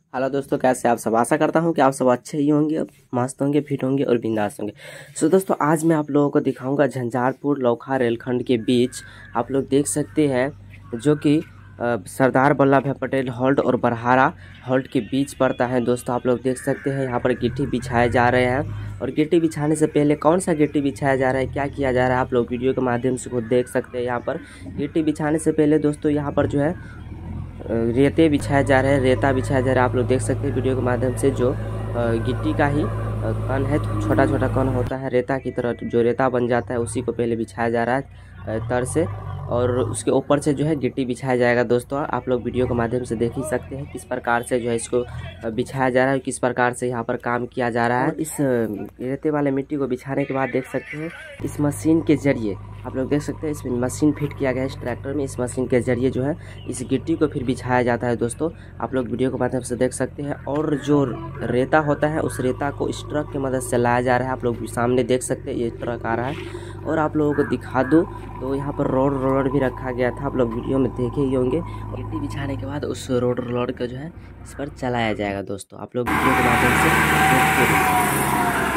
Hello दोस्तों, कैसे आप सब। आशा करता हूं कि आप सब अच्छे ही होंगे, मस्त होंगे, फिट होंगे और बिंदास होंगे। सो दोस्तों, आज मैं आप लोगों को दिखाऊंगा झंझारपुर लौखा रेलखंड के बीच आप लोग देख सकते हैं, जो कि सरदार वल्लभ भाई पटेल हॉल्ट और बरहारा हॉल्ट के बीच पड़ता है। दोस्तों, आप लोग देख सकते हैं यहाँ पर गिट्टी बिछाए जा रहे हैं। और गिट्टी बिछाने से पहले कौन सा गिट्टी बिछाया जा रहा है, क्या किया जा रहा है, आप लोग वीडियो के माध्यम से खुद देख सकते हैं। यहाँ पर गिट्टी बिछाने से पहले दोस्तों यहाँ पर जो है रेते बिछाया जा रहा है, रेता बिछाया जा रहा है। आप लोग देख सकते हैं वीडियो के माध्यम से, जो गिट्टी का ही कण है, छोटा छोटा कण होता है रेता की तरह, जो रेता बन जाता है उसी को पहले बिछाया जा रहा है तर से, और उसके ऊपर से जो है गिट्टी बिछाया जाएगा। दोस्तों, आप लोग वीडियो के माध्यम से देख ही सकते हैं किस प्रकार से जो है इसको बिछाया जा रहा है, किस प्रकार से यहाँ पर काम किया जा रहा है। इस रेते वाले मिट्टी को बिछाने के बाद देख सकते हैं इस मशीन के जरिए, आप लोग देख सकते हैं इसमें मशीन फिट किया गया है इस ट्रैक्टर में। इस मशीन के जरिए जो है इस गिट्टी को फिर बिछाया जाता है। दोस्तों, आप लोग वीडियो के माध्यम से देख सकते हैं। और जो रेता होता है उस रेता को इस ट्रक की मदद से लाया जा रहा है। आप लोग सामने देख सकते हैं ये ट्रक आ रहा है। और आप लोगों को दिखा दूँ तो यहाँ पर रोड रोलर भी रखा गया था, आप लोग वीडियो में देखे ही होंगे। गिट्टी बिछाने के बाद उस रोड रोलर को जो है इस पर चलाया जाएगा। दोस्तों, आप लोग वीडियो के माध्यम से देखते रहिए।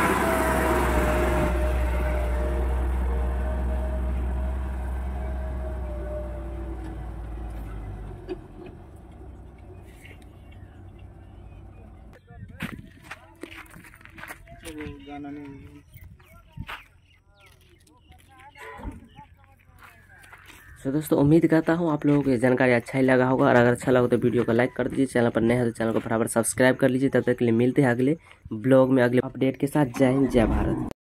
गाना नहीं। तो दोस्तों, उम्मीद करता हूँ आप लोगों को ये जानकारी अच्छा ही लगा होगा। और अगर अच्छा लगा तो वीडियो को लाइक कर दीजिए, चैनल पर नए हैं तो चैनल को फटाफट सब्सक्राइब कर लीजिए। तब तक के लिए मिलते हैं अगले ब्लॉग में अगले अपडेट के साथ। जय हिंद, जय भारत।